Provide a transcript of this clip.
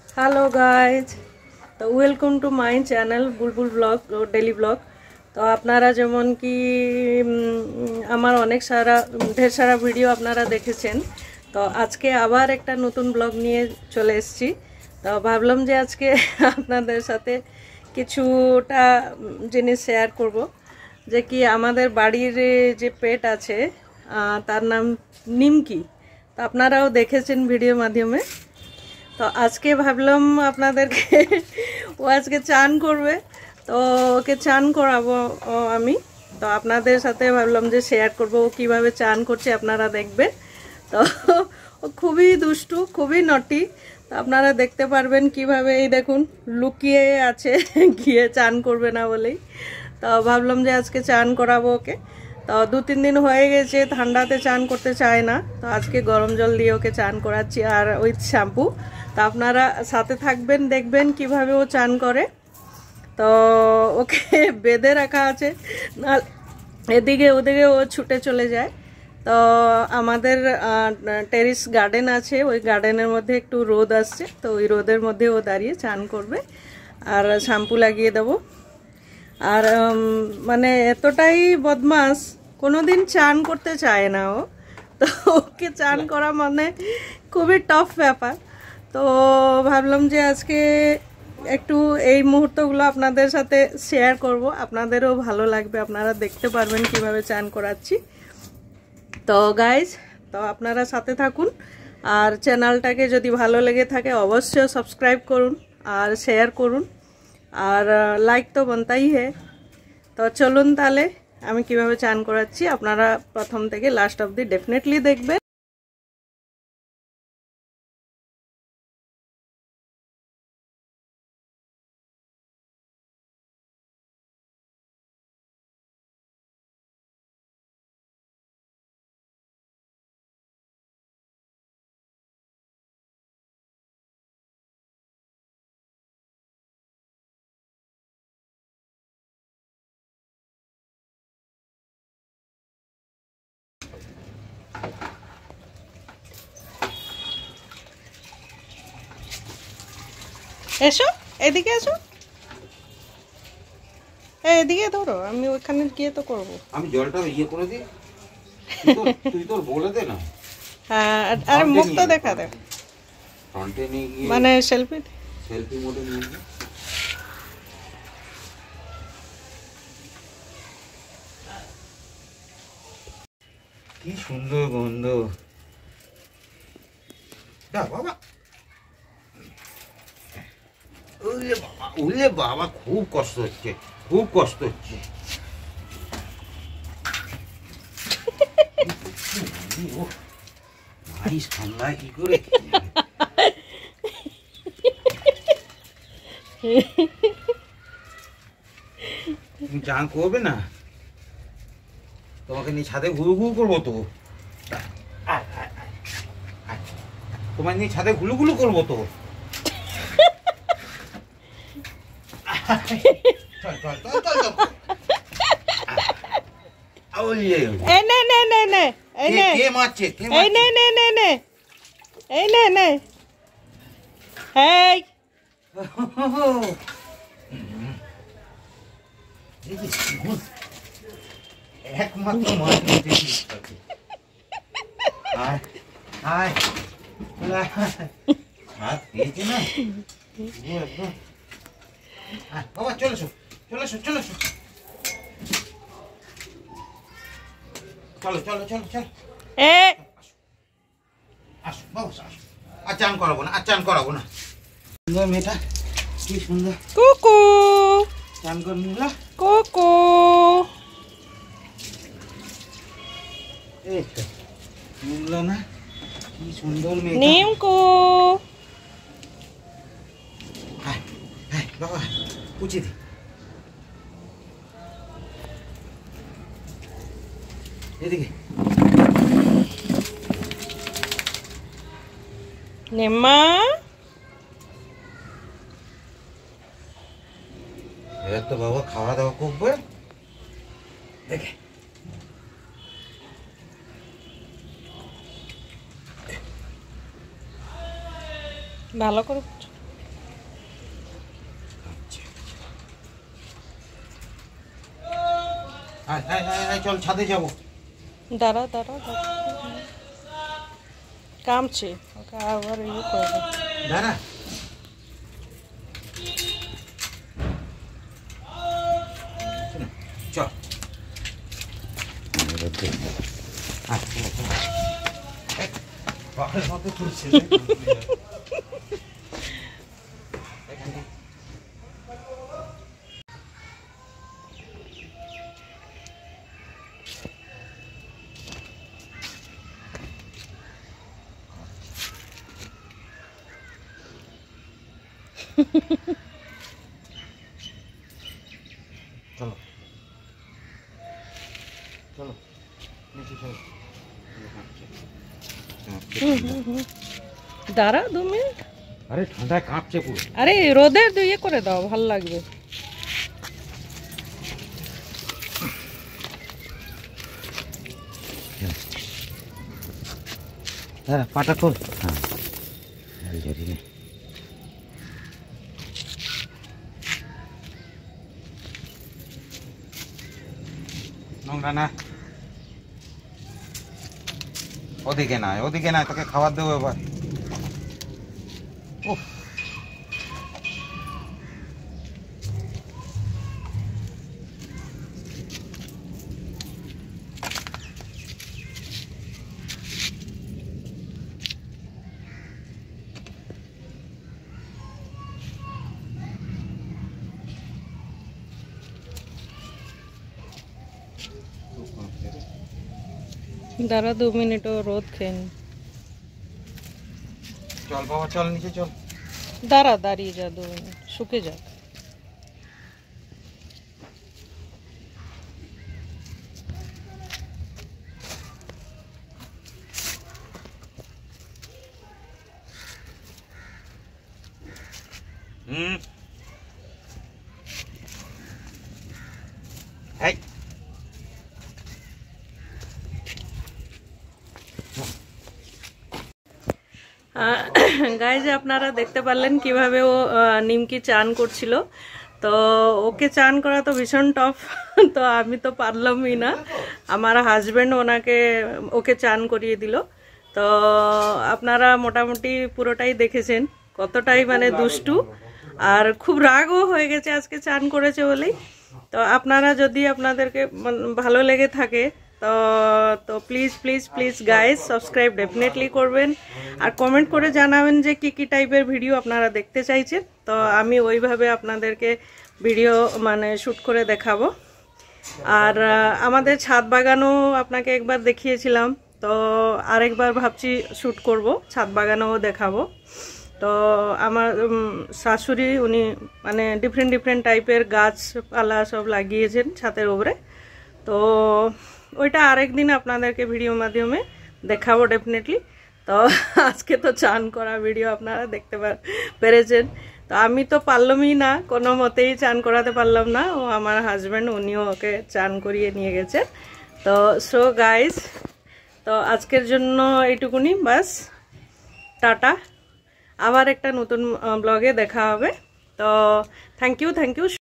Hello guys तो welcome to my channel Bulbul vlog daily vlog. तो আপনারা যেমন কি আমার অনেক সারা ঢের সারা ভিডিও আপনারা দেখেছেন। তো আজকে আবার একটা নতুন ব্লগ নিয়ে চলে এসেছি। তো ভাবলাম যে আজকে আপনাদের সাথে কিছুটা জিনিস শেয়ার করব, যে কি আমাদের বাড়ির যে পেট আছে তার নাম নিমকি। তো আপনারাও দেখেছেন ভিডিও মাধ্যমে। তো আজকে ভাবলাম আপনাদেরকে ও আজকে চান করবে, তো ওকে চান করাবো আমি। তো আপনাদের সাথে ভাবলাম যে শেয়ার করব ও কীভাবে চান করছে, আপনারা দেখবেন। তো ও খুবই দুষ্টু, খুবই নটি। তো আপনারা দেখতে পারবেন কিভাবে, এই দেখুন লুকিয়ে আছে গিয়ে চান করবে না বলেই। তো ভাবলাম যে আজকে চান করাবো ওকে। তো 2-3 দিন হয়ে গেছে ঠান্ডাতে চান করতে চায় না, তো আজকে গরম জল দিয়ে ওকে চান করাচ্ছি আর উইথ শ্যাম্পু। তো আপনারা সাথে থাকবেন, দেখবেন কিভাবে ও চান করে। তো ওকে বেঁধে রাখা আছে, না এদিকে ওদিকে ও ছুটে চলে যায়। তো আমাদের টেরিস গার্ডেন আছে, ওই গার্ডেনের মধ্যে একটু রোদ আসছে, তো ওই রোদের মধ্যে ও দাঁড়িয়ে চান করবে আর শ্যাম্পু লাগিয়ে দেবো। আর মানে এতটাই বদমাস, কোনোদিন চান করতে চায় না ও। তো ওকে চান করা মানে খুবই টাফ ব্যাপার। তো ভাবলাম যে আজকে একটু এই মুহূর্তগুলো আপনাদের সাথে শেয়ার করব, আপনাদেরও ভালো লাগবে, আপনারা দেখতে পারবেন কিভাবে চান করাচ্ছি। তো গাইজ, তো আপনারা সাথে থাকুন আর চ্যানেলটাকে যদি ভালো লেগে থাকে অবশ্যই সাবস্ক্রাইব করুন আর শেয়ার করুন আর লাইক তো बनता ही है। তো চলুন তাহলে আমি কিভাবে চান করাচ্ছি আপনারা প্রথম থেকে লাস্ট অবধি ডেফিনেটলি দেখবেন। এসো এদিকে এসো, এদিকে ধরো, আমি ওখানে গিয়ে তো করব। আমি জলটা ইয়ে করে দিই, তুই তোর বলে দে না। হ্যাঁ আর মুখ তো দেখা দে, ফ্রন্টে নিয়ে গিয়ে মানে সেলফি মোডে নিয়ে গিয়ে। কি সুন্দর গন্ধ, দা বাবা। ওলে বাবা খুব কষ্ট হচ্ছে, খুব কষ্ট হচ্ছে। মারিস ঠান্ডায় কি করে? তুমি চান করবে না? তোমাকে নিয়ে ছাদে ঘুরু ঘুরু করবো তো, তোমার নিয়ে ছাদে ঘুলুঘুলু করবো তো। চল চল চল চল চল। এই নে নে নে নে, এই নে কে মারছে? এই নে নে নে নে, এই নে নে, এই একমাত্র মাছ হাত পেয়েছে না একদম। বাবা চলে এসো, চলে এসো, চলে এসো, চলো চলো চলো চলো, আসো বাবা আসো। আর চান করাবো না, আর চান করাবো না। সুন্দর মেয়েটা, কি সুন্দর কুকু চান করে নিল। কুকু এই তো নিল না, কি সুন্দর মেয়ে। নিমকু বাবা উঁচি দি। এদিকে নিম্মা, এবার তো বাবা খাওয়া দাওয়া করবে। দেখে ভালো করে চল ছাদে যাবো। দাঁড়া দাঁড়া কামছে ওকে আবার ইয়ে করে দাঁড়া চল পাখের মতো তুলছে চলো চলো নিচে চলো। দাঁড়া 2 মিনিট। আরে ঠান্ডায় কাঁপছে পুরো। আরে রোদে ইয়ে করে দাও ভালো লাগবে। হ্যাঁ পাটা খোল। হ্যাঁ নোংরা না ওদিকে না তোকে খাবার দেবো এবার। উফ দাঁড়া 2 মিনিট ও রোদ খেন। চল বাবা চল নিচে চল। দাঁড়া দাঁড়িয়ে যা 2 মিনিট শুকে যাক। এই গাইজ আপনারা দেখতে পারলেন কিভাবে ও নিমকি চান করছিল। তো ওকে চান করা তো ভীষণ টফ, তো আমি তো পারলামই না। আমার হাজব্যান্ড ওকে চান করিয়ে দিল। তো আপনারা মোটামুটি পুরোটাই দেখেছেন, কতটাই মানে দুষ্টু, আর খুব রাগও হয়ে গেছে আজকে চান করেছে বলেই। তো আপনারা যদি আপনাদেরকে ভালো লেগে থাকে তো please please please guys subscribe definitely করবেন, আর কমেন্ট করে জানাবেন যে কি টাইপের ভিডিও আপনারা দেখতে চাইছেন। তো আমি ওইভাবে আপনাদেরকে ভিডিও মানে শ্যুট করে দেখাবো। আর আমাদের ছাদ বাগানও আপনাকে একবার দেখিয়েছিলাম, তো আরেকবার ভাবছি শ্যুট করব, ছাদ বাগানও দেখাবো। তো আমার শাশুড়ি উনি মানে ডিফারেন্ট টাইপের গাছপালা সব লাগিয়েছেন ছাদের উপরে। তো ওইটা আরেকদিন আপনাদেরকে ভিডিও মাধ্যমে দেখাবো ডেফিনেটলি। তো আজকে তো চান করা ভিডিও আপনারা দেখতে পেরেছেন। তো আমি তো পারলামই না, কোনো মতেই চান করাতে পারলাম না। ও আমার হাজব্যান্ড উনিও ওকে চান করিয়ে নিয়ে গেছে। তো সো গাইস, তো আজকের জন্য এইটুকুনি, বাস টাটা। আবার একটা নতুন ব্লগে দেখা হবে। তো থ্যাংক ইউ।